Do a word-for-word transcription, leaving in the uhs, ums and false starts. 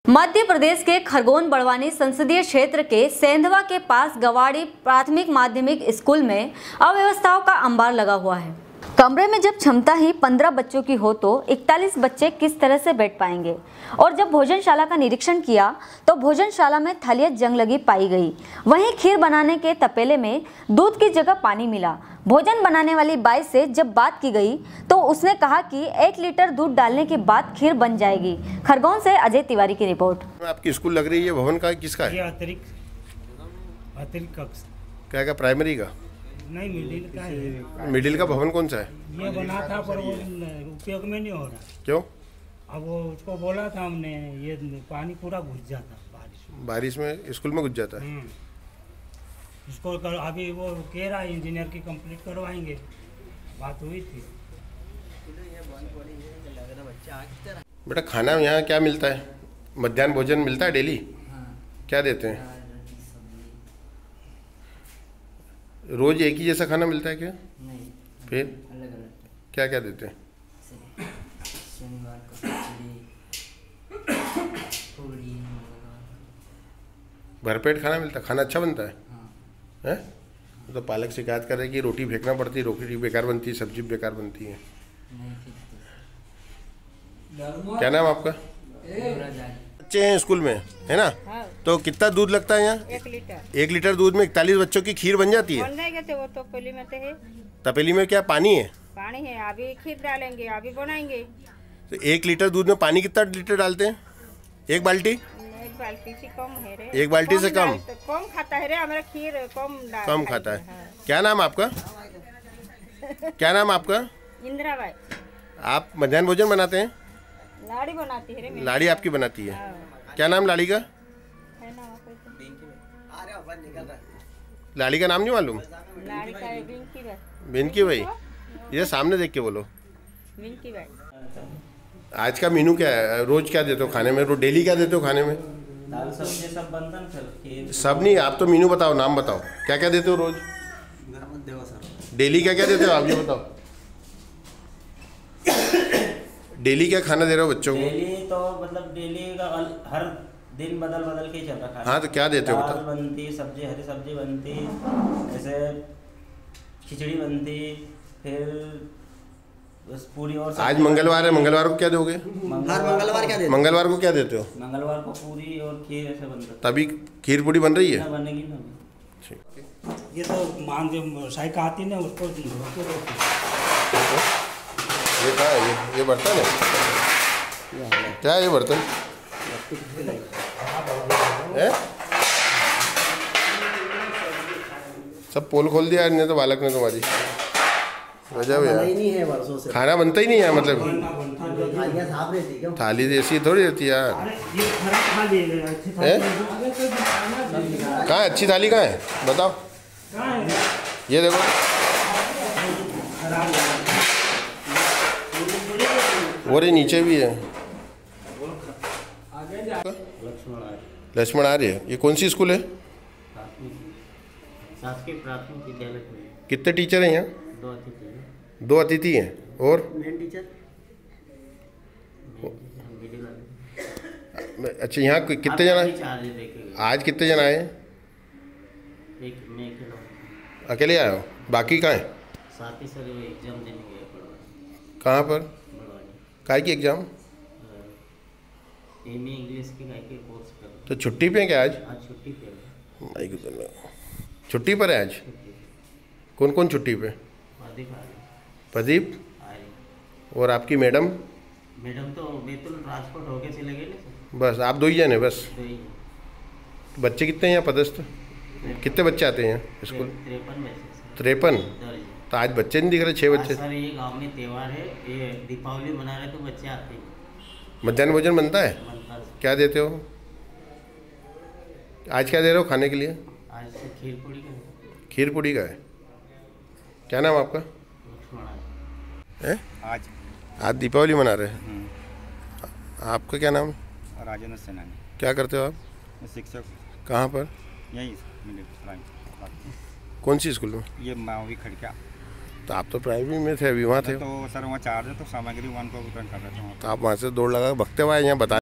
मध्य प्रदेश के खरगोन बड़वानी संसदीय क्षेत्र के सेंधवा के पास गवाड़ी प्राथमिक माध्यमिक स्कूल में अव्यवस्थाओं का अंबार लगा हुआ है। कमरे में जब क्षमता ही पंद्रह बच्चों की हो तो इकतालीस बच्चे किस तरह से बैठ पाएंगे। और जब भोजनशाला का निरीक्षण किया तो भोजनशाला में थालियां जंग लगी पाई गई। वहीं खीर बनाने के तपेले में दूध की जगह पानी मिला। भोजन बनाने वाली बाई से जब बात की गई तो उसने कहा कि एक लीटर दूध डालने के बाद खीर बन जाएगी। खरगोन से अजय तिवारी की रिपोर्ट। आपकी स्कूल लग रही है, भवन का किसका है? ये अतिरिक्त अतिरिक्त कक्ष क्या क्या प्राइमरी का? नहीं, मिडिल का है। मिडिल का भवन कौन सा है? ये बना था पर वो उपयोग में नहीं हो रहा। क्यों? अब वो उसको बोला था हमने, ये पानी पूरा घुस जाता बारिश में। बारिश में स्कूल में घुस जाता है। उसको कर, अभी वो कह रहा है इंजीनियर की कंप्लीट करवाएंगे, बात हुई थी। बेटा खाना यहाँ क्या मिलता है? मध्याह्न भोजन मिलता है डेली? क्या देते हैं? रोज एक ही जैसा खाना मिलता है क्या? नहीं, फिर अलग अलग। क्या क्या देते हैं? शनिवार को खिचड़ी, पूरी, भरपेट खाना मिलता है? खाना अच्छा बनता है? हाँ। हैं? तो पालक शिकायत कर रहे हैं कि रोटी फेंकना पड़ती है, रोटी बेकार बनती है, सब्जी बेकार बनती है। नहीं खिचड़ी। क्या नाम आपका? बच्चे हैं स्कूल में, है ना? हाँ। तो कितना दूध लगता है यहाँ? एक लीटर एक लीटर दूध में इकतालीस बच्चों की खीर बन जाती है? बन जाएगा तो वो तो पहले में तो है, तपेली में क्या पानी है? पानी है। अभी खीर डालेंगे, अभी बनाएंगे। तो एक लीटर दूध में पानी कितना लीटर डालते हैं? एक बाल्टी? एक बाल्टी से कम है रे। एक बाल्टी से कम? डाल- कम खाता है रे हमारा खीर, कम डाल- कम खाता है। हाँ। क्या नाम आपका? क्या नाम आपका? इंदिरा बाई आप मध्याह्न भोजन बनाते हैं? लाड़ी बनाती है रे मेरी। लाड़ी आपकी बनाती है? हाँ। क्या नाम लाड़ी का? है ना वहाँ पे तो। लाड़ी का नाम नहीं मालूम? लाड़ी का है बिंकी बाई। बेनकी भाई, ये सामने देख के बोलो। बिंकी बाई। आज का मेनू क्या है? रोज क्या देते हो खाने में? रोज डेली क्या देते हो खाने में? दाल सब्जी सब बनता है फिर। सब नहीं, आप तो मेनू बताओ, नाम बताओ, क्या क्या देते हो रोज? डेली क्या क्या देते हो आप ये बताओ। डेली क्या खाना दे रहे हो बच्चों को? डेली तो मतलब डेली का अल- हर दिन बदल बदल के ही चल रहा खाना। हाँ, तो क्या देते हो दाल बताओ। बनती, सब्जी, हरी सब्जी बनती, जैसे खिचड़ी बनती, फिर बस पूरी और आज मंगलवार है, मंगलवार को क्या दोगे? मंगलवार मंगलवार क्या मंगलवार को क्या देते हो? मंगलवार को पूरी और खीर ऐसे बनता है। तभी खीर पूड़ी बन रही है? ना बनेगी ना। ये तो मान जो साइक आती ना उसको धो के देते। ये क्या है? ये ये बर्तन है? क्या है ये बर्तन है? सब पोल खोल दिया नहीं तो बालक ने तुम्हारी वजह यार। नहीं है वर्षों से। खाना बनता ही नहीं है मतलब। थालियाँ साफ रहती क्यों? थाली जैसी थोड़ी रहती है यार। अरे ये खराब थाली है, अच्छी थाली हैं? है। अगर कोई बनाना चाहिए। कहाँ है अच्छी थाली? कहाँ है बताओ? कहाँ है? ये देखो, खराब है। वो रे नीचे भी है। लक्ष्मण आर्य, ये कौन सी स्कूल है? शासकीय प्राथमिक विद्यालय। कितने टीचर हैं यहाँ? दो अतिथि हैं। दो अतिथि हैं और मेन टीचर अच्छा यहाँ कि- कितने जना? आज कितने जना आए? एक मैं अकेला हूँ। अकेले आए हो? बाकी कहाँ है? साथ ही सर एग्जाम देने गए पढ़वा कहाँ पर? बड़वानी। काय की एग्जाम? एम ए इंग्लिश के काय के कोर्स कर। तो छुट्टी पे हैं क्या आज? आज छुट्टी पे है। माई गुड, छुट्टी पर है आज? कौन कौन छुट्टी पे? अधिक आ रही प्रदीप आ रही और आपकी मैडम? मैडम तो बैतूल ट्रांसपोर्ट होके चले गए ना सर। बस आप दो ही जने बस? दो ही बच्चे कितने हैं यहाँ पदस्थ? कितने बच्चे आते हैं यहाँ स्कूल? तिरपन बच्चे तिरपन? दर्ज। तो आज बच्चे नहीं दिख रहे, छः आज बच्चे। सर ये गांव में त्यौहार है, ये दीपावली मना रहे तो बच्चे आते हैं। मध्याह्न भोजन बनता है? बनता है। क्या देते हो आज? क्या दे रहे हो खाने के लिए? आज से खीर पूरी का खीर पूड़ी का है। क्या नाम आपका? लक्ष्मण है? आज आज दीपावली मना रहे हैं। आपका क्या नाम है? राजेंद्र सेनानी। क्या करते हो आप? मैं शिक्षक कहाँ पर? यहीं मिले प्राइम। कौन सी स्कूल में? ये मावी खड़का। तो आप तो प्राइमरी में थे, अभी वहाँ थे। तो सर वहाँ चार्ज है तो सामग्री वन को वितरण कर रहे थे। तो आप वहाँ से दौड़ लगा भगते हुए यहाँ बता